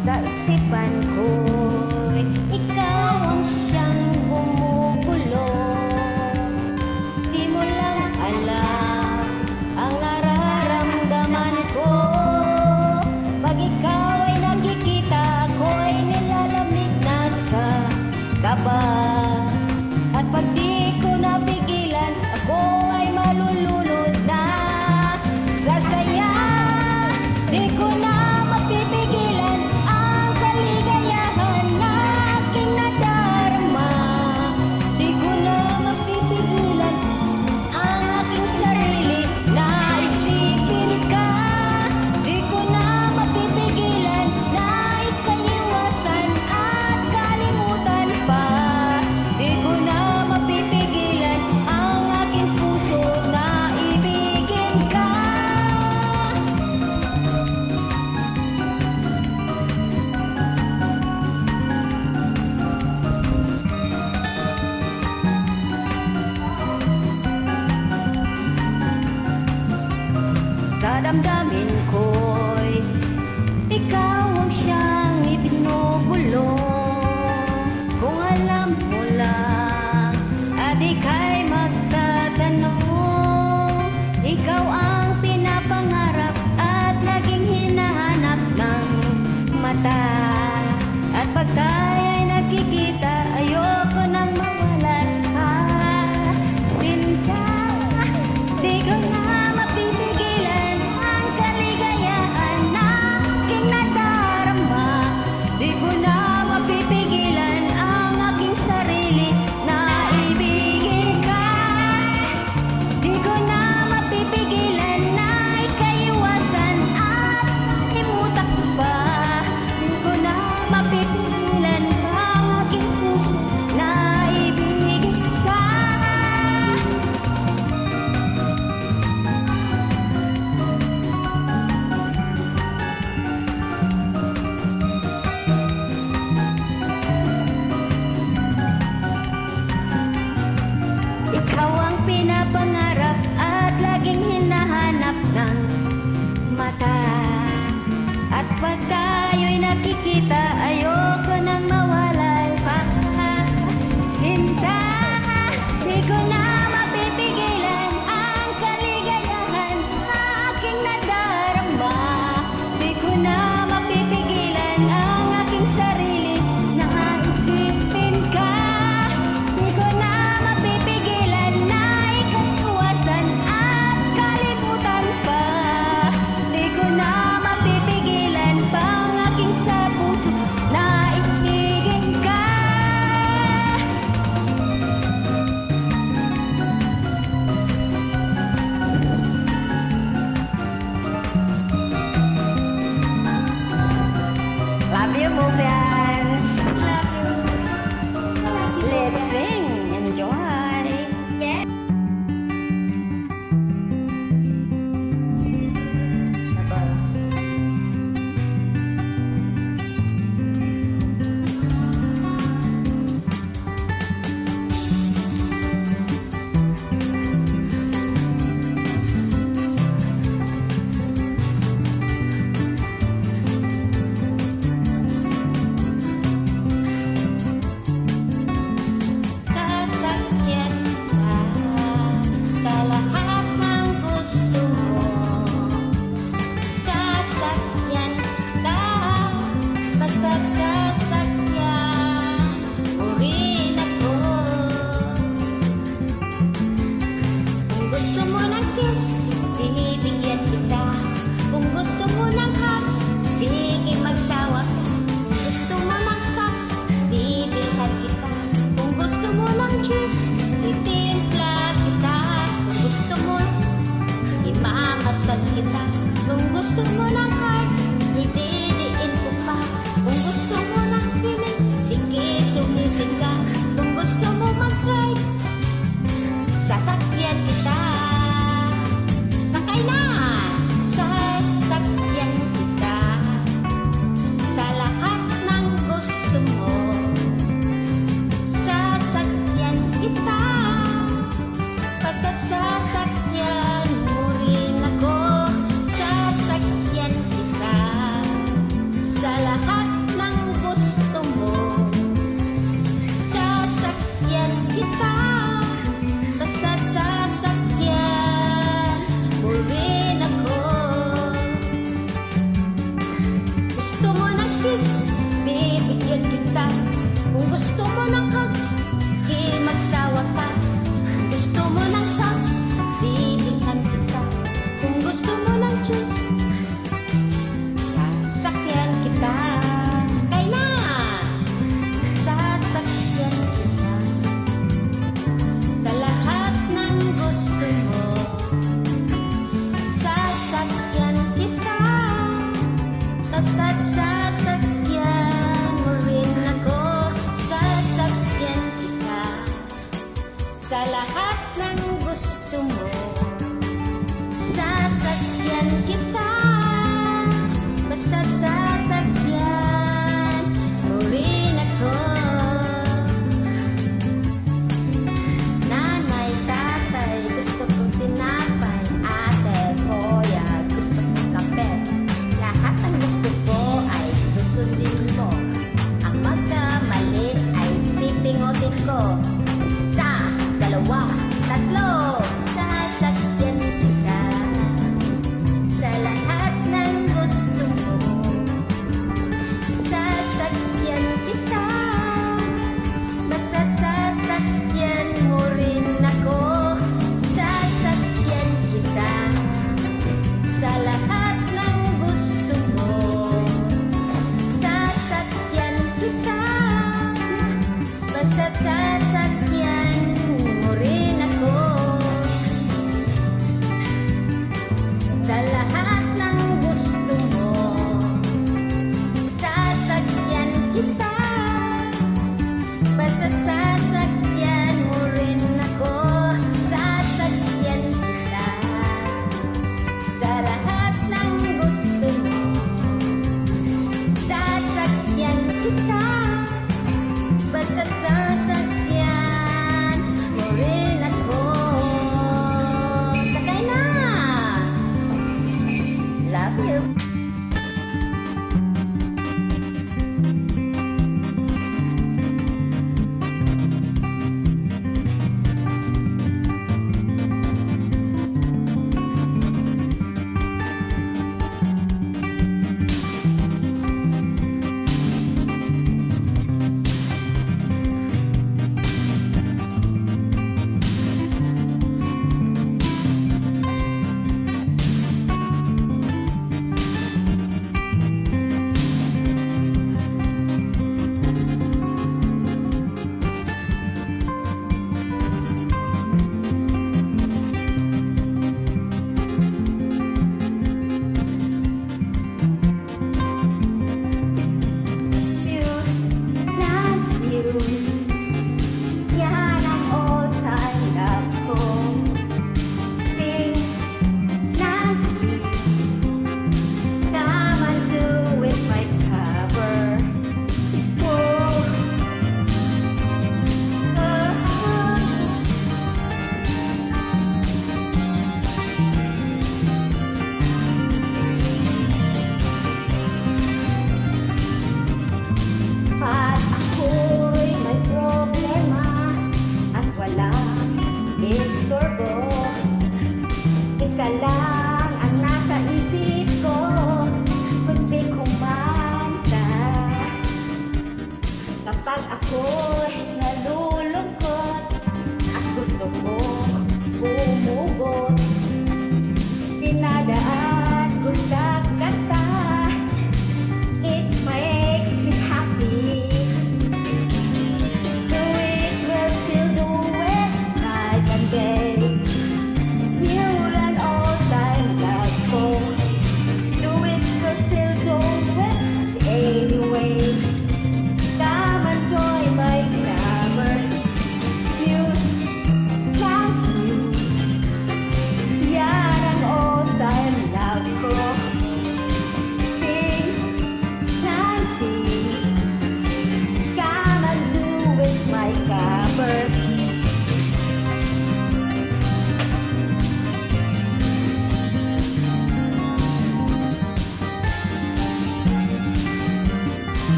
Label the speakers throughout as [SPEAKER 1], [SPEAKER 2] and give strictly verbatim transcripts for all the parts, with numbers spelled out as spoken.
[SPEAKER 1] sa isipan ko'y ikaw ang siyang bumubulo. Di mo lang alam ang nararamdaman ko. Pag ikaw ay nakikita, ako'y nilalamig na sa kaba. At pag di ko napigilan, ako ay malulunod na sa saya. Di ko na mapipigilan ang kaligayahan na aking nadarama. Di ko na mapipigilan ang aking sarili na isipin ka. Di ko na mapipigilan na ikaiwasan at kalimutan pa. Di ko na mapipigilan ang aking puso na ibigin ka. Sa damdamin ko'y ikaw ang siyang ibinubulo. Kung alam mo lang at ika'y magtatanong, ikaw ang pinapangarap at laging hinahanap ng mata. At pag tayo'y nagkikita, ayoko nang mawalan ka. Sinta, di ko na mapipigilan ang kaligayahan na aking nadarama. Di ko na mapipigilan ang aking sarili na ibigin ka. Di ko na mapipigilan na ikaiwasan at kalimutan pa. Di ko na mapipigilan ang aking puso na ibigin ka. Ikaw ang pinapangarap at laging hinahanap ng mata. At pag tayo'y nakikita, ayoko nang mawalay pa. Sinta, di ko na mapipigilan ang kaligayahan na aking nadarama. Di ko na mapipigilan ang aking sarili na isipin ka. Di ko na mapipigilan na ikaiwasan at kalimutan pa. Di ko na mapipigilan pa ang aking sa puso na ibigin ka. Love you, Movians. Let's sing, enjoy. Yeah. Sabas. Sasakyan ka sa lahat ng gusto mo. Sasakyan ka, basta't sasakyan mo rin ako. Kung gusto mo ng kiss, bibigyan kita. Kung gusto mo ng hugs, sige magsawa ka. Kung gusto mo ng socks, bibilhan kita. Kung gusto mo ng juice, itimpla kita. Kung gusto mo, imamassage kita. Kung gusto mo ng heart, ididiin ko pa. Kung gusto mo ng swimming, sige sumising ka. Kung gusto mo mag-drive, sasakyan kita. Sakay na! Sasakyan kita sa lahat ng gusto mo. Sasakyan kita, basta't sasakyan mo rin ako. Sasakyan gusto mo ng hugs, sige magsawa ka. Kung gusto mo ng socks, bibilhan kita. Kung gusto mo ng juice, sasakyan kita. Sakay na! Sasakyan kita sa lahat ng gusto mo. Sasakyan kita, basta't sasakyan mo rin ako. Sasakyan kita sa lahat ng gusto mo. Sasakyan kita, basta't sasakyan mo rin ako. Nanay, tatay, gusto kong tinapay. Ate, kuya, gusto kong kape. Lahat ng gusto ko ay susundin mo. Ang magkamali ay pipingutin ko. Isa, dalawa, tatlo. Sasakyan kita sa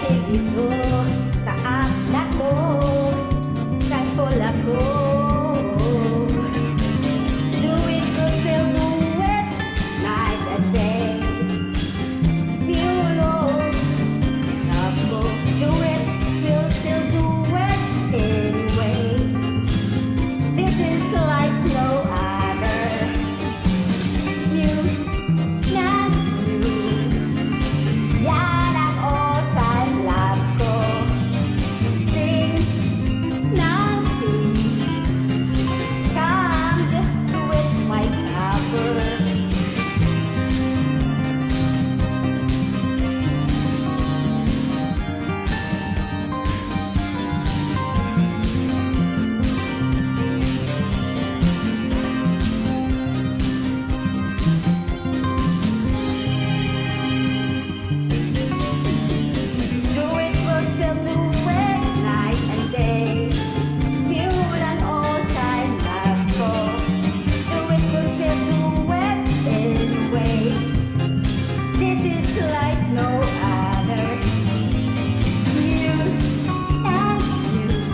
[SPEAKER 1] dito sa act na to, thankful ako. Do it, we'll still do it, night and day. Still love, ako. Do it, we'll still do it anyway. This is like no other. Smooth na smooth, yan ang all-time love ko. Sing na sing, come to it my cover. Do it, we'll still do it night and day. Still an all-time love ko. Do it, we'll still do it anyway. This is like no other. Smooth and smooth,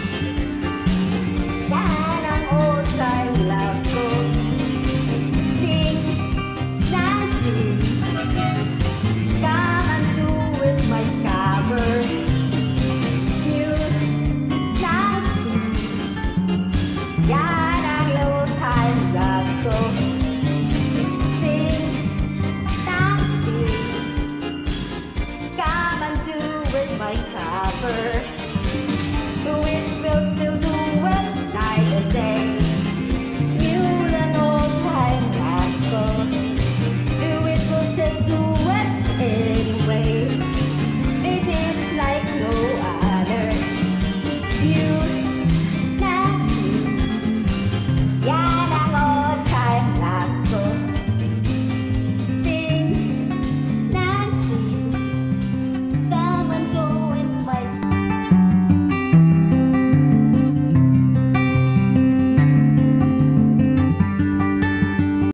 [SPEAKER 1] yan ang all-time love ko. Sing na sing, come and do it my cover. Smooth na smooth, yan ang all-time love ko. Sing na sing, come and do it my cover. Do it